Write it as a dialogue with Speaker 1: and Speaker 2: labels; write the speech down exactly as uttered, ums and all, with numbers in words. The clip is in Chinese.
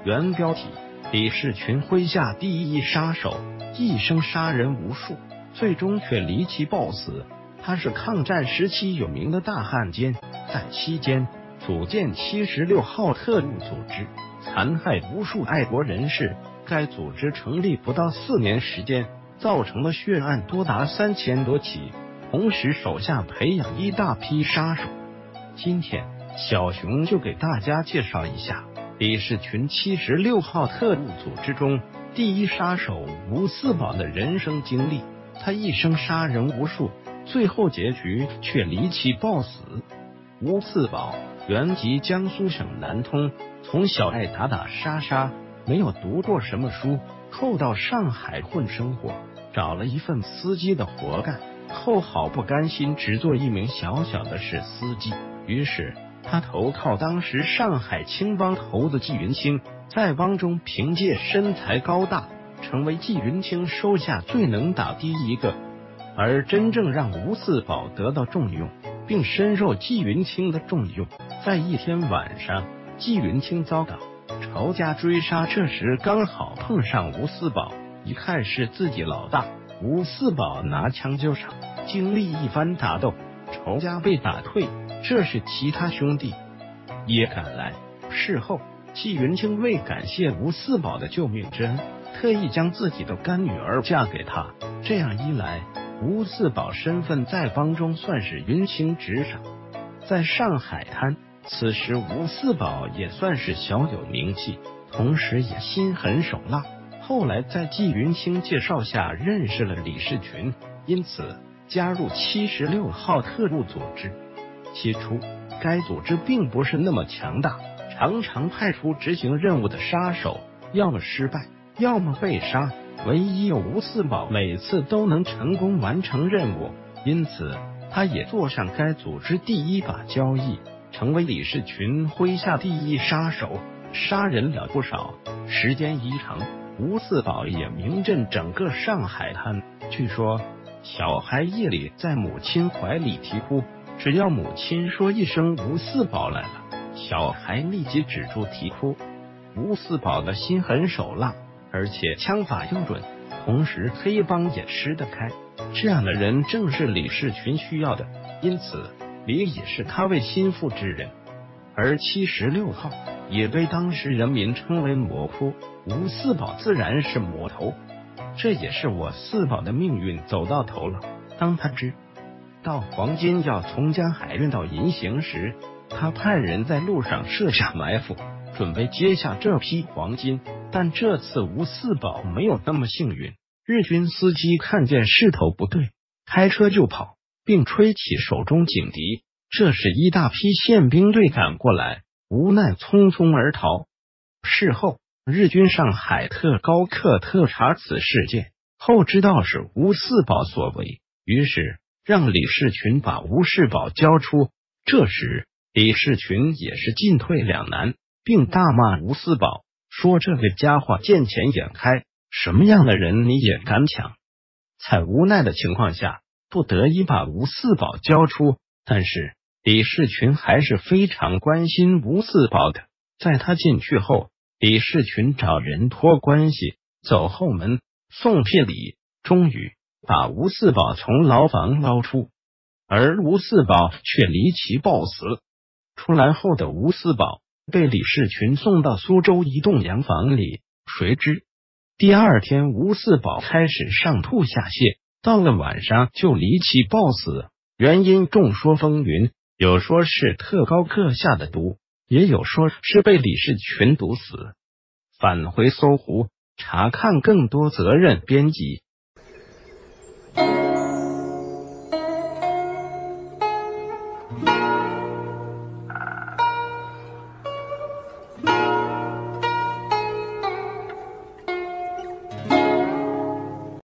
Speaker 1: 原标题：李士群麾下第一杀手，一生杀人无数，最终却离奇暴死。他是抗战时期有名的大汉奸，在期间组建七十六号特务组织，残害无数爱国人士。该组织成立不到四年时间，造成的血案多达三千多起，同时手下培养一大批杀手。今天小熊就给大家介绍一下李士群七十六号特务组织中第一杀手吴四宝的人生经历。他一生杀人无数，最后结局却离奇暴死。吴四宝原籍江苏省南通，从小爱打打杀杀，没有读过什么书，后到上海混生活，找了一份司机的活干，后好不甘心只做一名小小的市司机，于是他投靠当时上海青帮头子纪云清，在帮中凭借身材高大，成为纪云清手下最能打的一个。而真正让吴四宝得到重用，并深受纪云清的重用，在一天晚上，纪云清遭到仇家追杀，这时刚好碰上吴四宝，一看是自己老大，吴四宝拿枪就上，经历一番打斗，仇家被打退，这时其他兄弟也赶来。事后纪云清为感谢吴四宝的救命之恩，特意将自己的干女儿嫁给他，这样一来，吴四宝身份在帮中算是云清直上。在上海滩，此时吴四宝也算是小有名气，同时也心狠手辣。后来在纪云清介绍下认识了李士群，因此加入七十六号特务组织。起初该组织并不是那么强大，常常派出执行任务的杀手要么失败，要么被杀，唯一有吴四宝每次都能成功完成任务，因此他也坐上该组织第一把交椅，成为李士群麾下第一杀手，杀人了不少。时间一长，吴四宝也名震整个上海滩。据说小孩夜里在母亲怀里啼哭，只要母亲说一声吴四宝来了，小孩立即止住啼哭。吴四宝的心狠手辣，而且枪法又准，同时黑帮也吃得开，这样的人正是李士群需要的，因此李也是他为心腹之人。而七十六号也被当时人民称为魔窟，吴四宝自然是魔头。这也是我四宝的命运走到头了。当他知道黄金要从江海运到银行时，他派人在路上设下埋伏，准备接下这批黄金。但这次吴四宝没有那么幸运，日军司机看见势头不对，开车就跑，并吹起手中警笛。这时一大批宪兵队赶过来，无奈匆匆而逃。事后日军上海特高课特查此事件后，知道是吴四宝所为，于是让李士群把吴四宝交出。这时李士群也是进退两难，并大骂吴四宝，说这个家伙见钱眼开，什么样的人你也敢抢。在无奈的情况下，不得已把吴四宝交出，但是李士群还是非常关心吴四宝的。在他进去后，李士群找人托关系，走后门，送聘礼，终于把吴四宝从牢房捞出。而吴四宝却离奇暴死。出来后的吴四宝被李士群送到苏州一栋洋房里，谁知第二天吴四宝开始上吐下泻，到了晚上就离奇暴死。原因众说纷纭，有说是特高课下的毒，也有说是被李士群毒死。返回搜狐查看更多责任编辑。